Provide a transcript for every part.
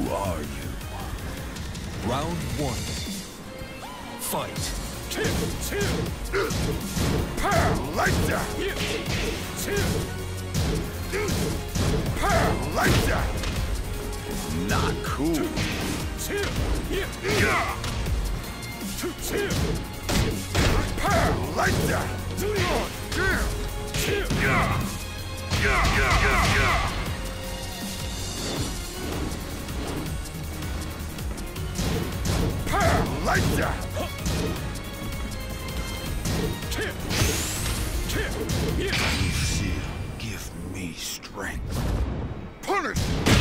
are you? Round one. Fight. Like that! Like that! Not cool. Like that! Like that! You still give me strength. Punish!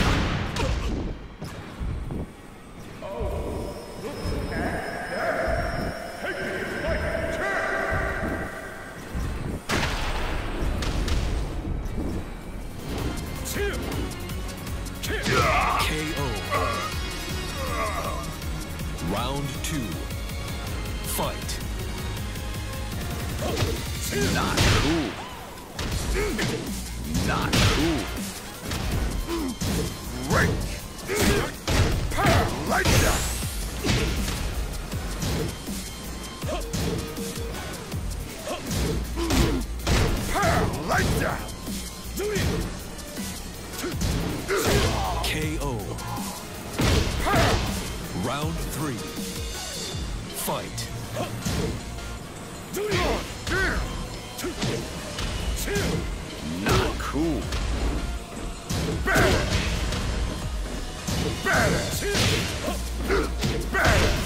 KO. Round two. Fight. Not cool. Not cool. Great. Like that. Like that. KO. Round three. Fight. Not cool. Badass. Badass. Badass.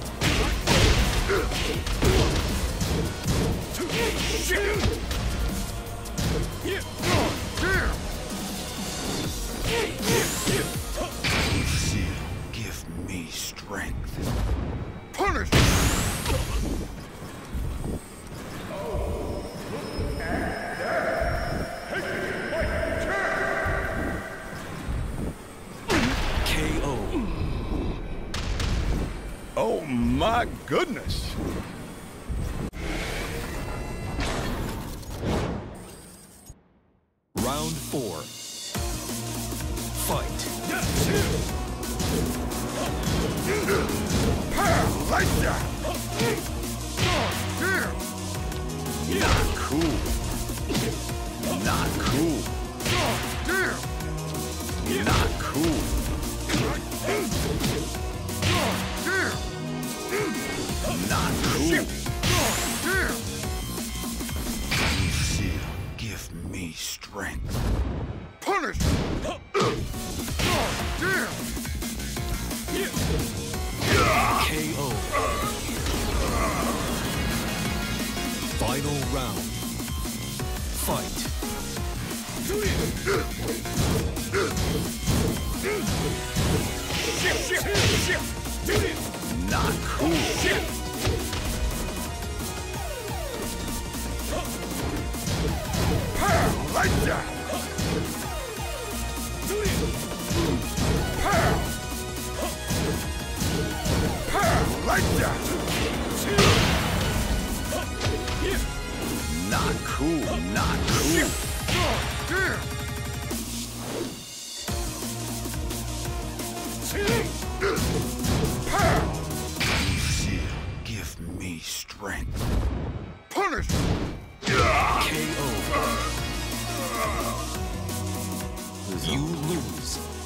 You still give me strength. Punish! KO. Oh my goodness! Round four. Fight. Like that! Not cool. Not cool. Not cool. Not cool. You still give me strength. Punish! KO. Final round. Fight. Not cool. Like that. Like that. Not cool. Not cool. You still give me strength. Punish! KO. You lose.